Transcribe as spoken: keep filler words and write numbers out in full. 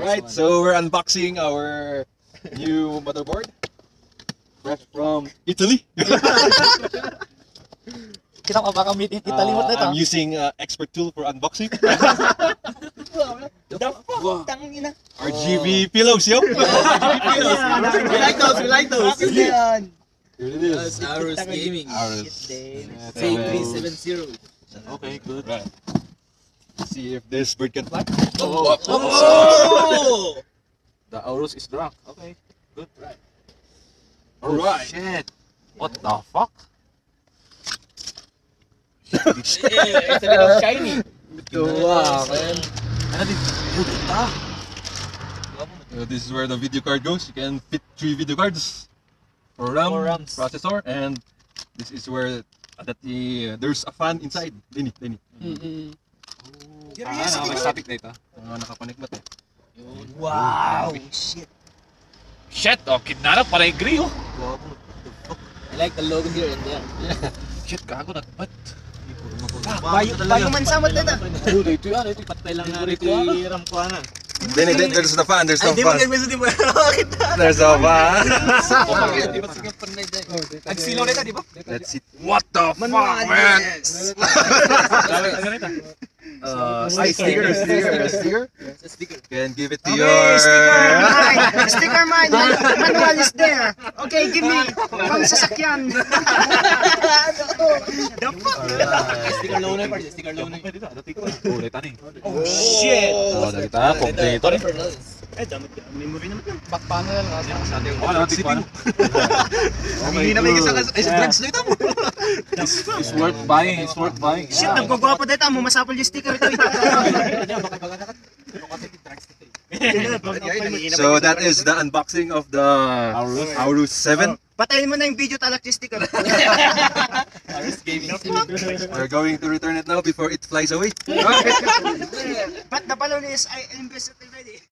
Alright, so we're unboxing our new motherboard. Fresh from Italy. Kita ka baka meet in Italy mo Uh, na I'm using uh, expert tool for unboxing. R G B pillows, yo! We like those, we like those. Here it is. That's Aorus Gaming. Aorus. A three seven zero. Okay, good. Right. Let's see if this bird can fly. Oh! Oh! The Aorus is drunk. Okay, good. Right. Alright. Shit. What the fuck? It's a little shiny. Wow, man. Ano din? Puta. So this is where the video card goes. You can fit three video cards for RAM, Four RAMs. processor, and this is where that the there's a fan inside. Dini, dini. Mm-hmm. Ah, ano, may static data. Uh, nakakonect ba 'to? Wow! Shit. Shit, oh, kidnap para agree oh. I like the logo here and there. Shit, gago nagpat. Bayo, bayo man samot na. Ano dito yan? Ito patay lang na rito ram ko ana. Dini, dini, there's the fan. There's Ay, the di mo fan. ganyan di mo. There's the fan. Di ba sige panay dai. Nagsilaw nito, di ba? That's it. What the fuck, man? Uh, sticker, sticker, sticker. It's a sticker. Can give it to Okay, your. sticker mine! Sticker mine! Man- Manual is there! Okay, give me! Pang sasakyan! The fuck? Sticker low na pa, sticker low na. Kulay tani. Oh shit! Oh, dali ta, kompleto rin. Eh, damit memory naman yan. Bakpano lang kasi sa ating Ano, tikman. Hindi na may kasang ay sa drugs dito mo. It's worth buying, it's worth buying. Shit, nagpagwapo dito. Mo masapol yung sticker ito. So that is the unboxing of the Aorus seven. Patayin mo na yung video talak yung sticker. Aorus Gaming. We're going to return it now before it flies away. But the balloon is I invested already.